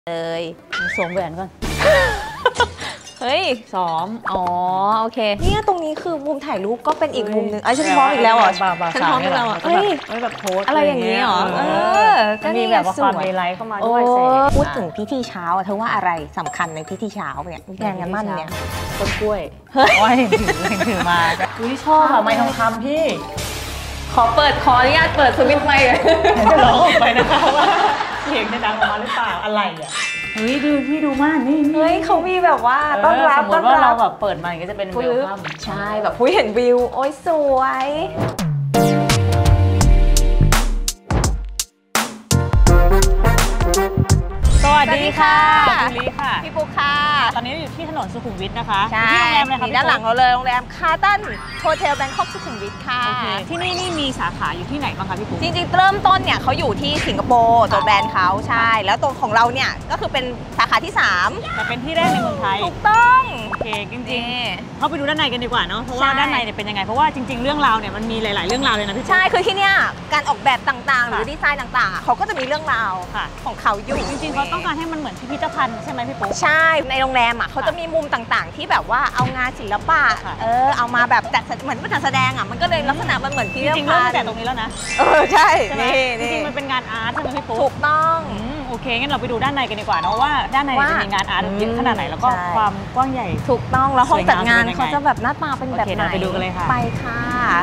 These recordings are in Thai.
เลยสวมแหวนก่อนเฮ้ยซ้อมอ๋อโอเคเนี่ยตรงนี้คือมุมถ่ายรูปก็เป็นอีกมุมนึงฉันพร้อมอีกแล้วเหรอฉันพร้อมอีกแล้วเฮ้ยแบบโพสอะไรอย่างนี้เหรอก็มีแบบว่าความมีไลฟ์เข้ามาด้วยพูดถึงพิธีเช้าเธอว่าอะไรสำคัญในพิธีเช้าเนี่ยงานมั่นเนี่ยต้นกล้วยว่าเห็นถือมาอุ้ยชอบอะไม้ทองคำพี่ขออนุญาตเปิดสวิตช์ไมค์เลยจะร้องออกไปนะคะว่าเสียงจะดังออกมาหรือเปล่าอะไรอ่ะเฮ้ยดูพี่ดูมากนี่เฮ้ยเขามีแบบว่าต้อนรับสมมติว่าเราแบบเปิดมาก็จะเป็นวิวคัมใช่แบบเห็นวิวโอ้ยสวยสวัสดีค่ะคุณลิค่ะพี่ปุ๊กค่ะตอนนี้อยู่ที่ถนนสุขุมวิทนะคะใช่ที่โรงแรมเลยค่ะด้านหลังเราเลยโรงแรมคาร์ตันโฮเทลแบงคอกสุขุมวิทค่ะที่นี่มีสาขาอยู่ที่ไหนบ้างคะพี่ปุ๊กจริงๆเริ่มต้นเนี่ยเขาอยู่ที่สิงคโปร์ตัวแบรนด์เขาใช่แล้วตัวของเราเนี่ยก็คือเป็นสาขาที่3 แต่เป็นที่แรกในเมืองไทยถูกต้องโอเคจริงๆเข้าไปดูด้านในกันดีกว่าเนาะเพราะว่าด้านในเนี่ยเป็นยังไงเพราะว่าจริงๆเรื่องราวเนี่ยมันมีหลายๆเรื่องราวเลยนะพี่ใช่คือที่เนี่ยการออกแบบต่างๆหรือดีไซน์ต่างๆเขาก็จะมีเรื่องราวของเขาอยู่จริงๆเขาต้องการให้มันเหมือนพิพิธภัณฑ์ใช่ไหมพี่ปุ๊กใช่ในโรงแรมอ่ะเขาจะมีมุมต่างๆที่แบบว่าเอางานศิลปะเอามาแบบจัดเหมือนจัดแสดงอ่ะมันก็เลยลักษณะมันเหมือนพิพิธภัณฑ์จริงๆเริ่มแต่ตรงนี้แล้วนะใช่จริงๆมันเป็นงานอาร์ตใช่ไหมพี่ปุ๊กถูกต้องโอเคงั้นเราไปดูด้านในกันดีกว่าเนาะว่าด้านในจะมีงานอาร์ตเยอะขนาดไหนแล้วก็ความกว้างใหญ่ถูกต้องแล้วห้องจัดงานเขาจะแบบหน้าตาเป็นแบบไหนไปดูกันเลยค่ะไปค่ะ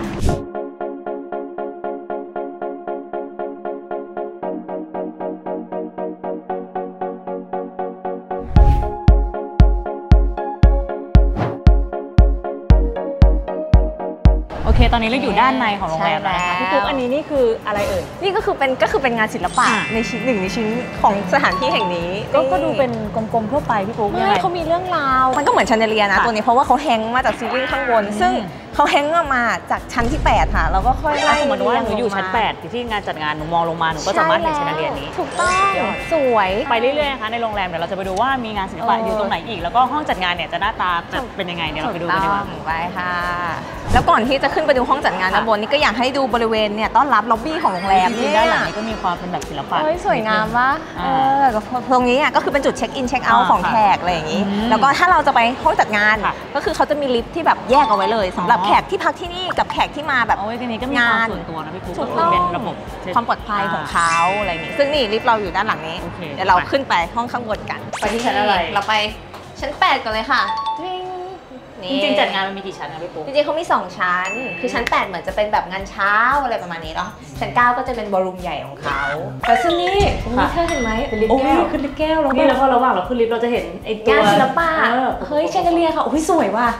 โอเคตอนนี้เราอยู่ด้านในของโรงแรมแล้วพี่ปุ๊กอันนี้นี่คืออะไรเอ่ยนี่ก็คือเป็นงานศิลปะในชิ้นหนึ่งในชิ้นของสถานที่แห่งนี้ก็ดูเป็นกลมๆทั่วไปพี่ปุ๊กไม่เขามีเรื่องราวมันก็เหมือนแชนเดเลียร์นะตัวนี้เพราะว่าเขาแฮงมาจากซีลิ่งข้างบนซึ่งเขาแฮงมาจากชั้นที่8ค่ะเราก็ค่อยไล่สมมติว่าหนูอยู่ชั้น8ที่งานจัดงานหนูมองลงมาหนูก็สามารถเห็นแชนเดเลียร์นี้ถูกต้องสวยไปเรื่อยๆนะคะในโรงแรมเดี๋ยวเราจะไปดูว่ามีงานศิลปะอยู่ตรงไหนอีกแล้วก็ห้องจัดงานเนี่ยจะหน้าตาเป็นยังไงเดี๋ยวเราไปดูกันดีกว่าไปค่ะแล้วก่อนที่จะขึ้นไปดูห้องจัดงานด้านบนนี่ก็อยากให้ดูบริเวณเนี่ยต้อนรับล็อบบี้ของโรงแรมนี่ด้านหลังนี้ก็มีความเป็นแบบศิลปะสวยงามวะตรงนี้ก็คือเป็นจุดเช็คอินเช็คเอาท์ของแขกอะไรอย่างนี้แล้วก็ถ้าเราจะไปห้องจัดงานก็คือเขาจะมีลิฟท์ที่แบบแยกเอาไว้เลยสำหรับแขกที่พักที่นี่กับแขกที่มาแบบงานส่วนตัวนะพี่ปุ๊กก็เป็นระบบความปลอดภัยของเขาอะไรอย่างนี้ซึ่งนี่ลิฟต์เราอยู่ด้านหลังนี้เดี๋ยวเราขึ้นไปห้องข้างบนกันไปที่ชั้นอะไรเราไปชั้น8กันเลยค่ะจริงๆจัดงานมันมีกี่ชั้นนะพี่ปุ๊กจริงๆเขามี2ชั้นคือชั้น8เหมือนจะเป็นแบบงานเช้าอะไรประมาณนี้เนาะชั้น9ก็จะเป็นบอลลูมใหญ่ของเขาแต่ซึ่งนี่เธอเห็นไหมเป็นลิฟต์แก้วขึ้นลิฟต์แก้วนี่แล้วพอระหว่างเราขึ้นลิฟต์เราจะเห็นไอ้ตัวงานศิลปะเฮ้ยแชนเดเลียร์ค่ะโอ้ยสวยว่ะ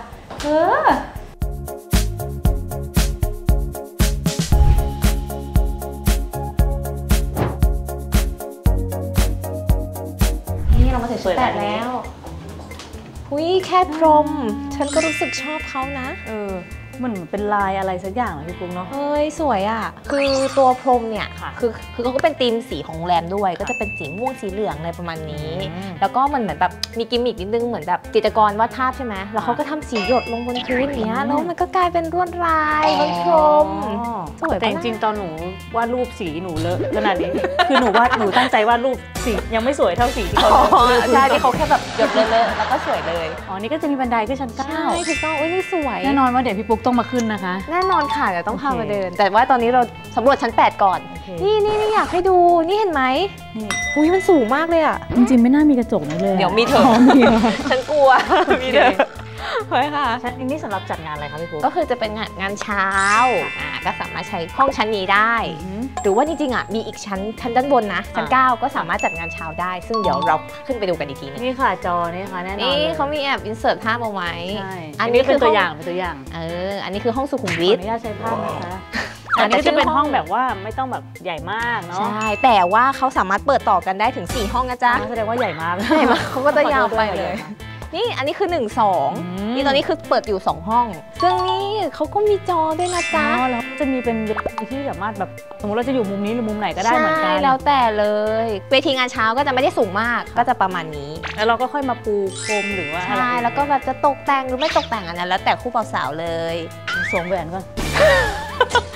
นี่เรามาถึงชั้น8แล้วแค่พรมฉันก็รู้สึกชอบเขานะมันเป็นลายอะไรสักอย่างพี่ปุ๊กเนาะเฮ้ยสวยอ่ะคือตัวพรมเนี่ยคือเขาก็เป็นธีมสีของโรงแรมด้วยก็จะเป็นสีม่วงสีเหลืองอะไรประมาณนี้แล้วก็มันเหมือนแบบมีกิมมิคนิดนึงเหมือนแบบจิตรกรวาดภาพใช่ไหมแล้วเขาก็ทำสีหยดลงบนพื้นอย่างเงี้ยแล้วมันก็กลายเป็นลวดลายบนพรมสวยแต่จริงๆตอนหนูวาดรูปสีหนูเลอะขนาดนี้คือหนูตั้งใจวาดรูปสียังไม่สวยเท่าสีที่เขาใช่ที่เขาแค่แบบหยดเลอะแล้วก็สวยเลยนี่ก็จะมีบันไดขึ้นชั้น9 ใช่ถูกต้องนี่สวยแน่นอนว่าเดี๋ยวพี่ปุ๊กต้องมาขึ้นนะคะแน่นอนค่ะเดี๋ยวต้องพามาเดินแต่ว่าตอนนี้เราสำรวจชั้น8ก่อนนี่อยากให้ดูนี่เห็นไหมมันสูงมากเลยอ่ะจริงๆไม่น่ามีกระจกเลยเดี๋ยวมีเถอะฉันกลัวมีเถอะเฮ้ยค่ะชั้นนี้สำหรับจัดงานอะไรคะพี่ปุ๊กก็คือจะเป็นงานเช้าก็สามารถใช้ห้องชั้นนี้ได้หรือว่าจริงๆมีอีกชั้นด้านบนนะชั้น9ก็สามารถจัดงานเช้าได้ซึ่งเดี๋ยวเราขึ้นไปดูกันอีกทีนึงนี่ค่ะจอนี่ค่ะแน่นอนนี่เขามีแอบอินเสิร์ตภาพเอาไว้อันนี้เป็นตัวอย่างอันนี้คือห้องสุขุมวิทขออนุญาตใช้ภาพนะคะอันนี้จะเป็นห้องแบบว่าไม่ต้องแบบใหญ่มากเนาะใช่แต่ว่าเขาสามารถเปิดต่อกันได้ถึง4ห้องนะจ๊ะแสดงว่าใหญ่มากเขาก็จะยาวไปเลยนี่อันนี้คือ1 2นี่ตอนนี้คือเปิดอยู่2ห้องซึ่งนี่เขาก็มีจอด้วยนะจ๊ะแล้วจะมีเป็นเวทีที่สามารถแบบสมมติเราจะอยู่มุมนี้หรือมุมไหนก็ได้เหมือนกันแล้วแต่เลยเวทีงานเช้าก็จะไม่ได้สูงมากก็จะประมาณนี้แล้วเราก็ค่อยมาปูพรมหรือว่าใช่แล้วก็แบบจะตกแต่งหรือไม่ตกแต่งอันนั้นแล้วแต่คู่บ่าวสาวเลยสวมแหวนก่อนเ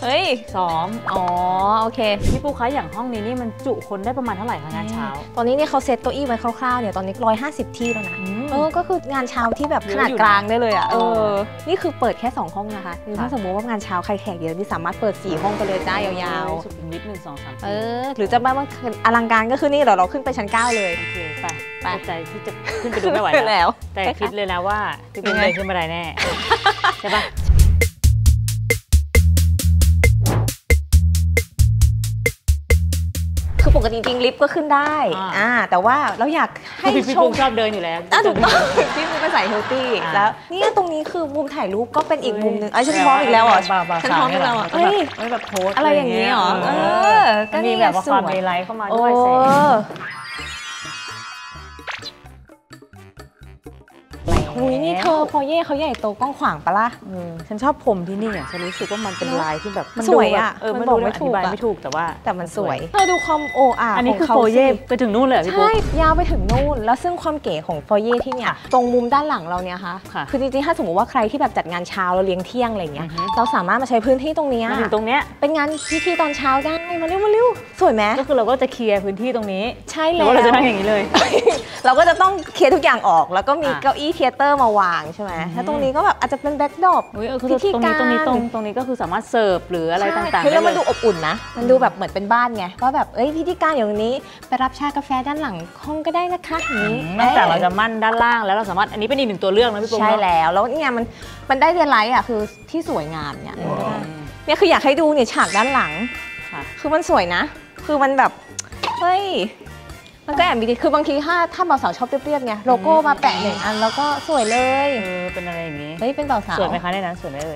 เฮ้ยซ้อมอ๋อโอเคพี่ปูคะอย่างห้องนี้นี่มันจุคนได้ประมาณเท่าไหร่คะงานเช้าตอนนี้เนี่ยเขาเซตเก้าอี้ไว้คร่าวๆเนี่ยตอนนี้150 ที่แล้วนะก็คืองานเช้าที่แบบขนาดกลางได้เลยอ่ะนี่คือเปิดแค่2ห้องนะคะนี่ถ้าสมมติว่างานเช้าใครแขกเยอะนี่สามารถเปิด4ห้องไปเลยจ้ายาวๆสุขุมวิท1 2 3 หรือจะบ้างอลังการก็คือนี่เราขึ้นไปชั้น9เลยโอเคไปใจที่จะขึ้นไปดูไม่ไหวแล้วแต่คิดเลยนะว่าพี่ปูเลยขึ้นมาได้แน่ใช่ปะคือปกติจริงลิฟต์ก็ขึ้นได้แต่ว่าเราอยากให้พี่ปูชอบเดินอยู่แล้วถูกต้องพี่ปูเป็นสายเฮลตี้แล้วนี่ตรงนี้คือมุมถ่ายรูปก็เป็นอีกมุมนึงฉันพร้อมอีกแล้วอ่ะฉันพร้อมอีกแล้วอ่ะแบบโพสอะไรอย่างนี้หรอก็มีแบบว่าความไฮไลท์เข้ามาด้วยแสงอุ้ยนี่เธอพอเย่เขาใหญ่โตกว้างขวางปะล่ะฉันชอบผมที่นี่อ่ะฉันรู้สึกว่ามันเป็นลายที่แบบสวยอ่ะมันบอกไม่ถูกแต่มันสวยเธอดูความโออาอันนี้คือโฟเย่ไปถึงนู่นเลยใช่ยาวไปถึงนู่นแล้วซึ่งความเก๋ของโฟเย่ที่เนี่ยตรงมุมด้านหลังเราเนี่ยค่ะคือจริงๆถ้าสมมติว่าใครที่แบบจัดงานเช้าเราเลี้ยงเที่ยงอะไรเงี้ยเราสามารถมาใช้พื้นที่ตรงนี้มาถึงตรงเนี้ยเป็นงานพิธีตอนเช้าได้มาเร็วสวยไหมก็คือเราก็จะเคลียร์พื้นที่ตรงนี้ใช่แล้วเราจะนั่งอย่างนี้เลยเราก็จะต้องเคลียร์ทุกอย่างออกแล้วก็มีเก้าอี้เทเตอร์มาวางใช่ไหมแล้วตรงนี้ก็แบบอาจจะเป็นแบ็คดรอปพิธีการตรงนี้ก็คือสามารถเสิร์ฟหรืออะไรต่างๆแล้วมันดูอบอุ่นนะมันดูแบบเหมือนเป็นบ้านไงว่าแบบพิธีการอย่างนี้ไปรับชากาแฟด้านหลังห้องก็ได้นะคะอย่างนี้นอกจากเราจะมั่นด้านล่างแล้วเราสามารถอันนี้เป็นอีกหนึ่งตัวเลือกนะพี่ปุ๊กใช่แล้วเนี่ยมันได้เรียนไลท์อ่ะคือที่สวยงามเนี่ยคืออยากให้ดูเนี่ยฉากด้านหลังคือมันสวยนะคือมันแบบเฮ้ยมันก็แอบมีดีคือบางทีถ้าบ่าวสาวชอบเรียบๆไงโลโก้มาแปะ1 อันแล้วก็สวยเลยเป็นอะไรอย่างนี้เป็นบ่าวสาวสวยไหมคะในนั้นสวยไหม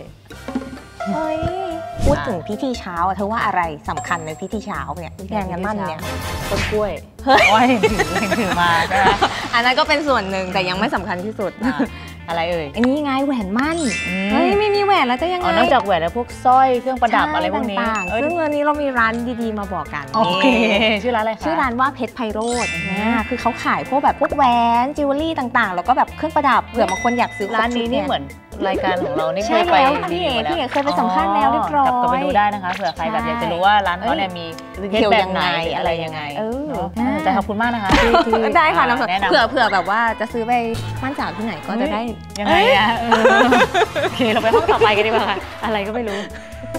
พูดถึงพิธีเช้าเธอว่าอะไรสำคัญในพิธีเช้าเนี่ยงานมั่นเนี่ยต้นกล้วยโอ้ยถือมาใช่ไหมอันนั้นก็เป็นส่วนหนึ่งแต่ยังไม่สำคัญที่สุดอะไรอันนี้ไงแหวนมั่นไม่มีแหวนแล้วจะยังไงนอกจากแหวนแล้วพวกสร้อยเครื่องประดับอะไรพวกนี้ซึ่งวันนี้เรามีร้านดีๆมาบอกกันโอเคชื่อร้านอะไรคะชื่อร้านว่าเพชรไพโรจน์คือเขาขายพวกแบบพวกแหวนจิวเวลรี่ต่างๆแล้วก็แบบเครื่องประดับเผื่อบางคนอยากซื้อร้านนี้นี่เหมือนรายการของเรานี่เคยไปพี่เอ๋เคยไปสัมภาษณ์แล้วเรียบร้อยกลับไปดูได้นะคะเผื่อใครแบบอยากจะรู้ว่าร้านเขาเนี่ยมีเกี่ยวยังไงอะไรยังไงแต่ขอบคุณมากนะคะที่ได้ค่ะน้ำเผื่อแบบว่าจะซื้อไปมั่นจากที่ไหนก็จะได้ยังไงอะโอเคเราไปห้องต่อไปกันดีกว่าค่ะอะไรก็ไม่รู้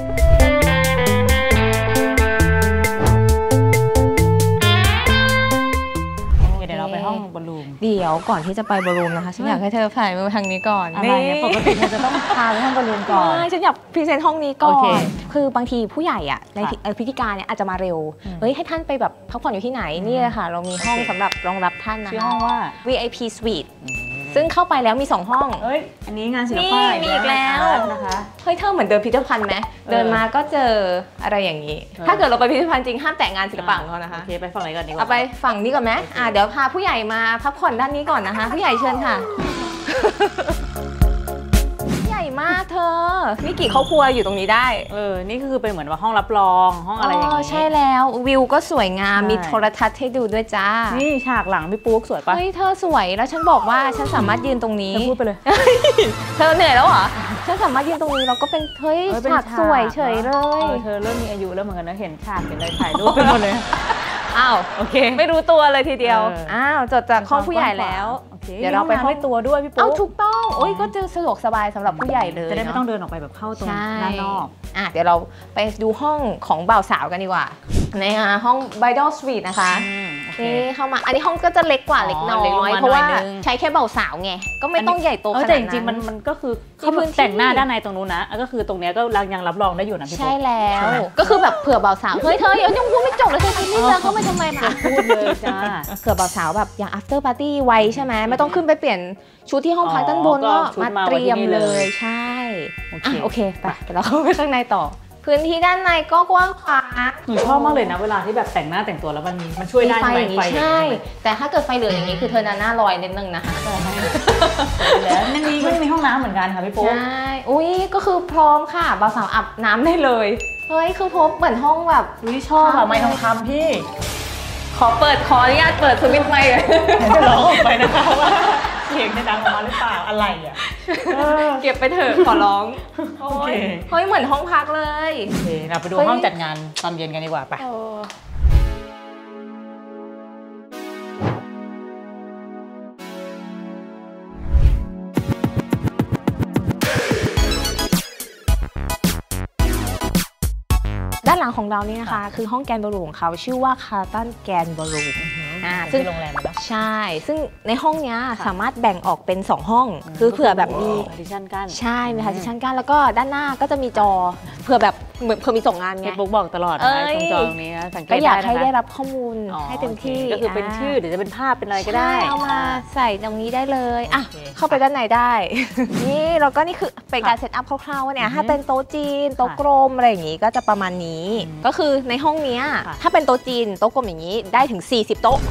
เดี๋ยวเราไปห้องบอลลูมเดี๋ยวก่อนที่จะไปบอลลูมนะคะฉันอยากให้เธอถ่ายมือทางนี้ก่อนอะไรปกติเธอจะต้องพาไปห้องบอลลูมก่อนฉันอยากพรีเซนต์ห้องนี้ก่อนคือบางทีผู้ใหญ่อะในพิธีการเนี่ยอาจจะมาเร็วให้ท่านไปแบบพักผ่อนอยู่ที่ไหนนี่ค่ะเรามีห้องสำหรับรองรับท่านนะคะชื่อห้องว่า VIP Suite ซึ่งเข้าไปแล้วมี2ห้องอันนี้งานศิลปะมีอีกแล้วนะคะเฮ้ยเธอเหมือนเดินพิพิธภัณฑ์ไหมเดินมาก็เจออะไรอย่างนี้ถ้าเกิดเราไปพิพิธภัณฑ์จริงห้ามแตะงานศิลปะของเขานะคะโอเคไปฝั่งไหนก่อนดีกว่าเอาไปฝั่งนี้ก่อนไหมเดี๋ยวพาผู้ใหญ่มาพักผ่อนด้านนี้ก่อนนะคะผู้ใหญ่เชิญค่ะใหญ่มากเธอนี่กี่ครอบครัวอยู่ตรงนี้ได้นี่คือเป็นเหมือนว่าห้องรับรองห้องอะไรอย่างนี้ใช่แล้ววิวก็สวยงามมีโทรทัศน์ให้ดูด้วยจ้านี่ฉากหลังพี่ปุ๊กสวยปะเฮ้ยเธอสวยแล้วฉันบอกว่าฉันสามารถยืนตรงนี้พูดไปเลยเธอเหนื่อยแล้วเหรอฉันสามารถยืนตรงนี้เราก็เป็นเฮ้ยฉากสวยเฉยเลยเธอเริ่มมีอายุแล้วเหมือนกันนะเห็นฉากเห็นอะไรถ่ายรูปไปหมดเลยโอเคไม่รู้ตัวเลยทีเดียวจดจากห้องผู้ใหญ่แล้วเดี๋ยวเราไปห้องตัวด้วยพี่ปุ๊กถูกต้องก็จะสะดวกสบายสำหรับผู้ใหญ่เลยจะได้ไม่ต้องเดินออกไปแบบเข้าตรงด้านนอกเดี๋ยวเราไปดูห้องของบ่าวสาวกันดีกว่าในห้อง Bridal Suite นะคะนี่เข้ามาอันนี้ห้องก็จะเล็กกว่าเล็กน้อยเพราะว่าใช้แค่บ่าวสาวไงก็ไม่ต้องใหญ่โตขนาดนั้นแต่จริงๆมันก็คือเขาแต่งหน้าด้านในตรงนู้นนะก็คือตรงนี้ก็ยังรับรองได้อยู่นะพี่ปุ๊กใช่แล้วก็คือแบบเผื่อบ่าวสาวเฮ้ยเธอยังพูดไม่จบเลยเธอคิดนี่เลยเขาไม่ทำไมมาพูดเลยจ้าเผื่อบ่าวสาวแบบอย่าง after party ไวใช่ไหมไม่ต้องขึ้นไปเปลี่ยนชุดที่ห้องพักด้านบนก็มาเตรียมเลยใช่โอเคไปเดี๋ยวเราเข้าไปข้างในต่อพื้นที่ด้านในก็กว้างขวางหนูชอบมากเลยนะเวลาที่แบบแต่งหน้าแต่งตัวแล้วมันช่วยได้ไฟใช่แต่ถ้าเกิดไฟเหลืองอย่างนี้คือเธอหน้าลอยนิดนึงนะคะแล้วในนี้ก็จะมีห้องน้ำเหมือนกันค่ะพี่ปุ๊กใช่ก็คือพร้อมค่ะบ่าวสาวอาบน้ำได้เลยเฮ้ยคือพบเหมือนห้องแบบชอบค่ะไม้ทองคำพี่ขออนุญาตเปิดสวิตช์ไมค์เลยจะร้องออกไปนะคะว่าเสียงจะดังออกมาหรือเปล่าอะไรอ่ะเก็บไปเถอะขอร้องโอ้ยเฮ้ยเหมือนห้องพักเลยโอเคเราไปดูห้องจัดงานตอนเย็นกันดีกว่าไปด้านหลังของเรานี่นะคะคือห้องแกนบอลลูมของเขาชื่อว่าคาร์ตันแกนบอลลูมซึ่งโรงแรมนะใช่ซึ่งในห้องนี้สามารถแบ่งออกเป็น2ห้องคือเผื่อแบบมีพาร์ติชันกั้นใช่มีพาร์ติชันกั้นแล้วก็ด้านหน้าก็จะมีจอเผื่อแบบเหมือนเผื่อมีส่งงานไงบุ๊กบอกตลอดนะตรงจอตรงนี้นะสังเกตได้ก็อยากให้ได้รับข้อมูลให้เต็มที่ก็คือเป็นชื่อหรือจะเป็นภาพเป็นอะไรก็ได้เอามาใส่ตรงนี้ได้เลยอ่ะเข้าไปด้านในได้นี่แล้วก็นี่คือเป็นการเซตอัพคร่าวๆว่าเนี่ยถ้าเป็นโต๊ะจีนโต๊ะกลมอะไรอย่างงี้ก็จะประมาณนี้ก็คือในห้องนี้ถ้าเป็นโต๊ะจีนโต๊ะกลมอย่างนี้ได้ถึง40โต๊ะ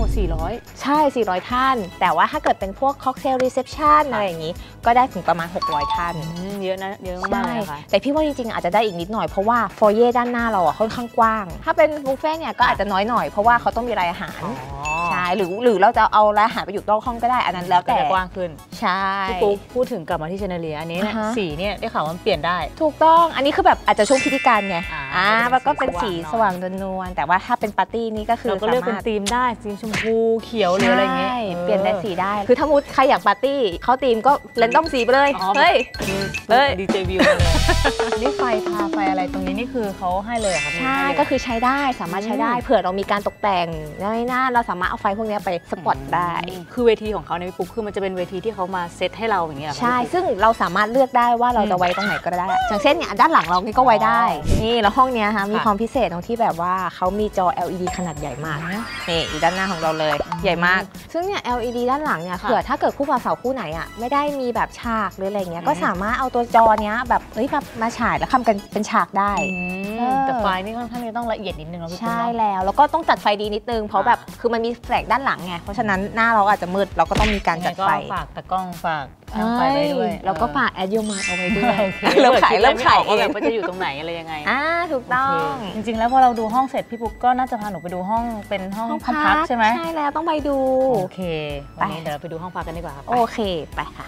400 ใช่400ท่านแต่ว่าถ้าเกิดเป็นพวกค็อกเทลรีเซพชันอะไรอย่างนี้ก็ได้ถึงประมาณ600ท่านเยอะนะเยอะมากเลยค่ะแต่พี่ว่าจริงๆอาจจะได้อีกนิดหน่อยเพราะว่าฟอยเย่ด้านหน้าเราค่อนข้างกว้างถ้าเป็นบุฟเฟ่เนี่ยก็อาจจะน้อยหน่อยเพราะว่าเขาต้องมีรายอาหารใช่หรือเราจะเอารายอาหารไปอยู่นอกห้องก็ได้อันนั้นแล้วแต่กว้างขึ้นใช่พี่ปุ๊กพูดถึงกลับมาที่เชนเลียอันนี้สีเนี่ยได้ข่าวว่าเปลี่ยนได้ถูกต้องอันนี้คือแบบอาจจะช่วงพิธีการไงแล้วก็เป็นสีสว่างนวลแต่ว่าถ้าเป็นปาร์ตี้นี่ก็คือเราก็เลือกเป็นธีมได้ธีมชมพูเขียวหรืออะไรเงี้ยเปลี่ยนได้สีได้คือถ้ามุดใครอยากปาร์ตี้เขาธีมก็เรนดอมสีไปเลยเฮ้ยดีเจวิวเลยนี่ไฟพาไฟอะไรตรงนี้นี่คือเขาให้เลยครับใช่ก็คือใช้ได้สามารถใช้ได้เผื่อเรามีการตกแต่งในหน้าเราสามารถเอาไฟพวกนี้ไปสปอตได้คือเวทีของเขาในปุ๊บคือมันจะเป็นเวทีที่เขามาเซตให้เราอย่างเงี้ยใช่ซึ่งเราสามารถเลือกได้ว่าเราจะไว้ตรงไหนก็ได้อย่างเช่นเนี่ยด้านหลังเรานี่ก็ไว้ได้นี่แล้วห้องนี้มีความพิเศษตรงที่แบบว่าเขามีจอ LED ขนาดใหญ่มากนี่อยู่ด้านหน้าของเราเลยใหญ่มากซึ่งเนี่ย LED ด้านหลังเนี่ยเผื่อถ้าเกิดคู่บ่าวสาวคู่ไหนอ่ะไม่ได้มีแบบฉากหรืออะไรเงี้ยก็สามารถเอาตัวจอเนี้ยแบบมาฉายแล้วทำกันเป็นฉากได้แต่ไฟนี่ค่อนข้างต้องละเอียดนิดนึงเนาะใช่แล้วก็ต้องจัดไฟดีนิดนึงเพราะแบบคือมันมีแสงด้านหลังไงเพราะฉะนั้นหน้าเราอาจจะมืดเราก็ต้องมีการจัดไฟฝากตะกล้องฝากไฟได้ด้วยแล้วก็ฝากแอดยูมาเอาไว้ด้วยเริ่มขายว่าจะอยู่ตรงไหนอะไรยังไงถูกต้องจริงๆแล้วพอเราดูห้องเสร็จพี่ปุ๊กก็น่าจะพาหนูไปดูห้องเป็นห้องพักใช่ไหมใช่แล้วต้องไปดูโอเควันนี้เดี๋ยวเราไปดูห้องพักกันดีกว่าโอเคไปค่ะ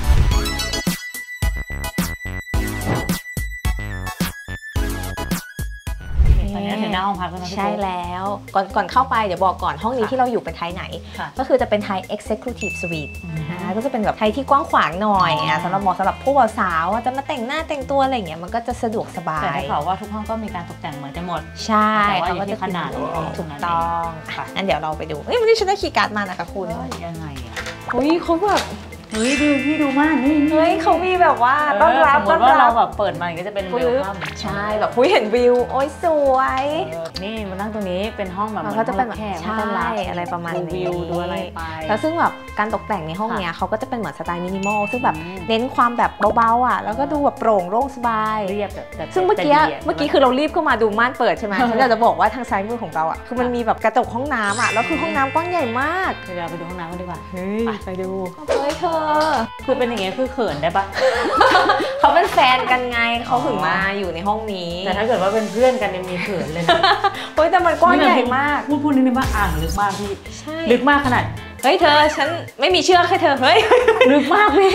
ตอนนี้ถึงหน้าห้องพักแล้วนะใช่แล้วก่อนเข้าไปเดี๋ยวบอกก่อนห้องนี้ที่เราอยู่เป็นไทยไหนก็คือจะเป็นไทย Executive Suite ก็จะเป็นแบบไทยที่กว้างขวางหน่อยสำหรับผู้บ่าวสาวจะมาแต่งหน้าแต่งตัวอะไรอย่างเงี้ยมันก็จะสะดวกสบายแต่ได้ข่าวว่าทุกห้องก็มีการตกแต่งเหมือนกันหมดใช่แต่ว่าอยู่ที่ขนาดถูกต้องงั้นเดี๋ยวเราไปดูวันนี้ฉันได้คีย์การ์ดมานะคะคุณยังไงอ่ะเขาแบบพี่ดูมากนี่เขามีแบบว่าต้อนรับว่าเราแบบเปิดมาก็จะเป็นวิวใช่แบบเห็นวิวโอ้ยสวยนี่มานั่งตรงนี้เป็นห้องแบบเขาจะเป็นแขกต้อนรับอะไรประมาณนี้วิวดูอะไรไปแล้วซึ่งแบบการตกแต่งในห้องเนี้ยเขาก็จะเป็นเหมือนสไตล์มินิมอลซึ่งแบบเน้นความแบบเบาๆอ่ะแล้วก็ดูแบบโปร่งโล่งสบายเรียบซึ่งเมื่อกี้คือเรารีบเข้ามาดูม่านเปิดใช่ไหมฉันอยากจะบอกว่าทางซ้ายมือของเราอ่ะคือมันมีแบบกระจกห้องน้ำอ่ะแล้วคือห้องน้ำกว้างใหญ่มากเดี๋ยวไปดูห้องน้ำกันดีกว่าไปดูเฮ้ยเธอคือเป็นอย่างเงี้ยคือเขินได้ปะเขาเป็นแฟนกันไงเขาถึงมาอยู่ในห้องนี้แต่ถ้าเกิดว่าเป็นเพื่อนกันยังมีเขินเลยนะแต่มันกว้างใหญ่มากพูดนิดนึงว่าอ่างลึกมากพี่ลึกมากขนาดเฮ้ยเธอฉันไม่มีเชือกให้เธอเฮ้ยลึกมากพี่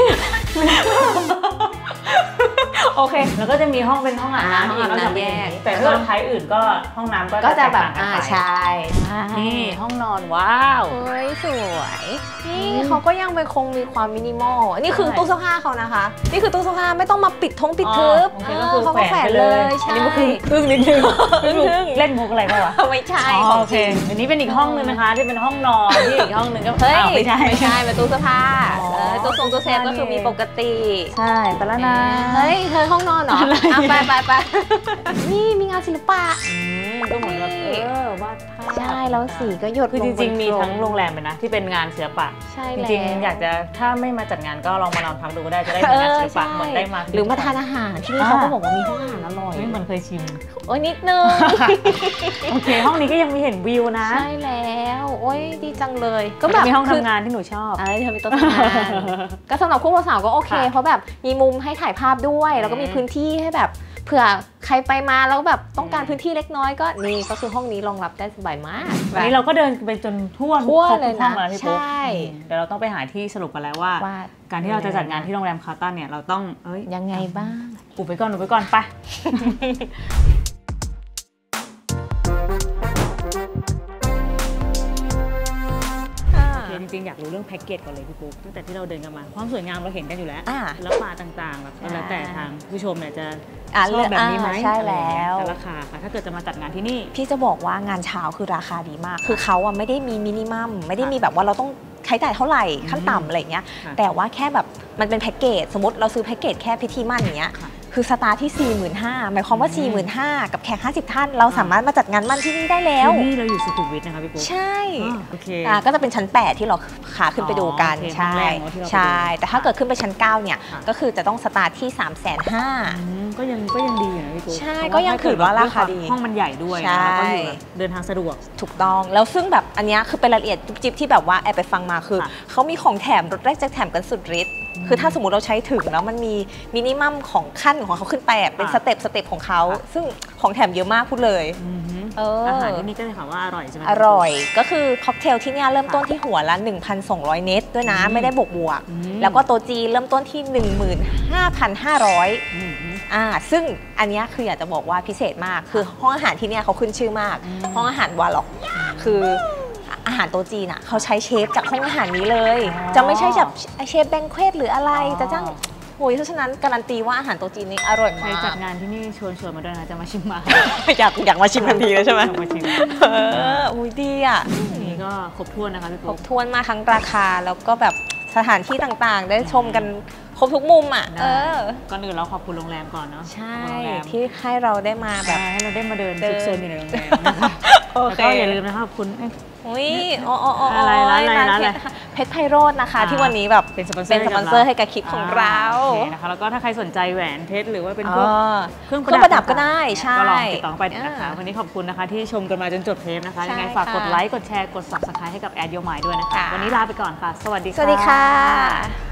โอเคแล้วก็จะมีห้องเป็นห้องอาบน้ำแยกแต่ถ้าท้ายอื่นก็ห้องน้ำก็จะแบบใช่นี่ห้องนอนว้าวเฮ้ยสวยนี่เขาก็ยังคงมีความมินิมอลนี่คือตู้เสื้อผ้าเขานะคะนี่คือตู้เสื้อผ้าไม่ต้องมาปิดทึบเขาก็แฝงเลยใช่นี่คืออึ้งนิดนึงเล่นมุกอะไรป่าวไม่ใช่โอเคอันนี้เป็นอีกห้องนึงนะคะที่เป็นห้องนอนที่อีกห้องนึงก็เฮ้ยไม่ใช่เป็นตู้เสื้อผ้าตู้เซฟก็คือมีปกติใช่ไปแล้วนะเฮ้ยเธอห้องนอนเหรอไปนี่มีงานศิลปะก็เหมือนแบบวาดภาพใช่แล้วสีก็หยดคือจริงๆมีทั้งโรงแรมเลยนะที่เป็นงานศิลปะใช่จริงๆอยากจะถ้าไม่มาจัดงานก็ลองมานอนพักดูก็ได้จะได้งานศิลปะเหมือนได้มาหรือมาทานอาหารที่นี่เขาก็บอกว่ามีห้องอาหารอร่อยไม่เหมือนเคยชิมโอ้ยนิดนึงโอเคห้องนี้ก็ยังมีเห็นวิวนะใช่แล้วโอ้ยดีจังเลยก็แบบมีห้องทำงานที่หนูชอบเธอมีโต๊ะทำงานก็สำหรับคู่บ่าวสาวก็โอเคเพราะแบบมีมุมให้ถ่ายภาพด้วยแล้วก็มีพื้นที่ให้แบบเผื่อใครไปมาแล้วแบบต้องการพื้นที่เล็กน้อยก็นี่ก็คือห้องนี้รองรับได้สบายมากวันนี้เราก็เดินไปจนทั่วเลยห้อนะงแล้วพี่ปุ๊กใช่เดี๋ยวเราต้องไปหาที่สรุปกันแล้วว่า การที่เราจะจัดงานที่โรงแรมคาร์ตันเนี่ยเราต้องยังไงบ้างอุบไปก่อนไปจริงๆอยากรู้เรื่องแพ็กเกจก่อนเลยพี่ปุ๊กตั้งแต่ที่เราเดินกันมาความสวยงามเราเห็นกันอยู่แล้วแล้วปลาต่างๆแบบแล้วแต่ทางผู้ชมเนี่ยจะชอบแบบนี้ไหมใช่แล้วแต่ราคาค่ะถ้าเกิดจะมาจัดงานที่นี่พี่จะบอกว่างานเช้าคือราคาดีมากคือเขาไม่ได้มีมินิมัมไม่ได้มีแบบว่าเราต้องใช้จ่ายเท่าไหร่ขั้นต่ำอะไรเงี้ยแต่ว่าแค่แบบมันเป็นแพ็กเกจสมมติเราซื้อแพ็กเกจแค่พิธีมั่นอย่างเงี้ยคือสตาร์ทที่ 45,000 หมายความว่า 45,000 กับแขก50 ท่านเราสามารถมาจัดงานมั่นที่นี่ได้แล้วที่นี่เราอยู่สุขุมวิทนะคะพี่ปุ๊กใช่โอเคก็จะเป็นชั้น 8 ที่เราขาขึ้นไปดูกันใช่ใช่แต่ถ้าเกิดขึ้นไปชั้น 9 เนี่ยก็คือจะต้องสตาร์ทที่ 350,000 ก็ยังดีอยู่นะพี่ปุ๊กใช่ก็ยังถือว่าราคาดีห้องมันใหญ่ด้วยแล้วก็อยู่เดินทางสะดวกถูกต้องแล้วซึ่งแบบอันนี้คือเป็นรายละเอียดจิ๊บที่แบบว่าแอบไปฟังมาคือเขามีของแถมรถแรกแจกแถมกันสุดฤทธิ์คือถ้าสมมติเราใช้ถึงแล้วมันมีมินิมัมของขั้นของเขาขึ้นไปเป็นสเต็ปของเขาซึ่งของแถมเยอะมากพูดเลยอาหารที่นี่ก็เลยค่ะว่าอร่อยใช่ไหมอร่อยก็คือค็อกเทลที่นี่เริ่มต้นที่หัวละ 1,200 เนตด้วยนะไม่ได้บวกแล้วก็โต๊ะจีนเริ่มต้นที่ 15,500ซึ่งอันนี้คืออยากจะบอกว่าพิเศษมากคือห้องอาหารที่นี่เขาขึ้นชื่อมากห้องอาหารวาล็อกคืออาหารโต๊ะจีนเขาใช้เชฟจากห้องอาหารนี้เลยจะไม่ใช่แบบเชฟแบงเควตหรืออะไรจะจ้างโอ้ยเพราะฉะนั้นการันตีว่าอาหารโต๊ะจีนนี่อร่อยมากใครจัดงานที่นี่ชวนมาด้วยนะจะมาชิมมาอยากมาชิมทันทีเลยใช่ไหมมาชิมอุ้ยดีอ่ะนี่ก็ครบถ้วนนะคะพี่ปุ๊กครบถ้วนมาทั้งราคาแล้วก็แบบสถานที่ต่างๆได้ชมกันครบทุกมุมอ่ะก่อนอื่นเราขอบคุณโรงแรมก่อนเนาะใช่ที่ให้เราได้มาแบบให้เราได้มาเดินซุกซนอยู่ในโรงแรมแล้วก็อย่าลืมนะคะขอบคุณอุ้ยอะไรเพชรไพโรจน์นะคะที่วันนี้แบบเป็นสปอนเซอร์ให้กับคลิปของเรานะคะแล้วก็ถ้าใครสนใจแหวนเพชรหรือว่าเป็นพวกเครื่องประดับก็ได้ใช่ก็ลองติดต่อไปนะคะวันนี้ขอบคุณนะคะที่ชมกันมาจนจบเทปนะคะยังไงฝากกดไลค์กดแชร์กด Subscribe ให้กับ Add Your Mind ด้วยนะคะวันนี้ลาไปก่อนค่ะสวัสดีค่ะ